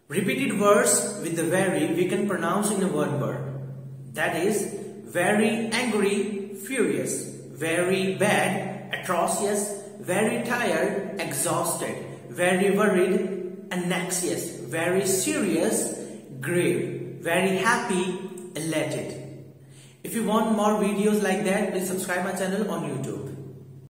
Repeated words with the very we can pronounce in a one word. That is very angry, furious, very bad, atrocious, very tired, exhausted, very worried, anxious, very serious, grave, very happy, elated. If you want more videos like that, please subscribe my channel on YouTube.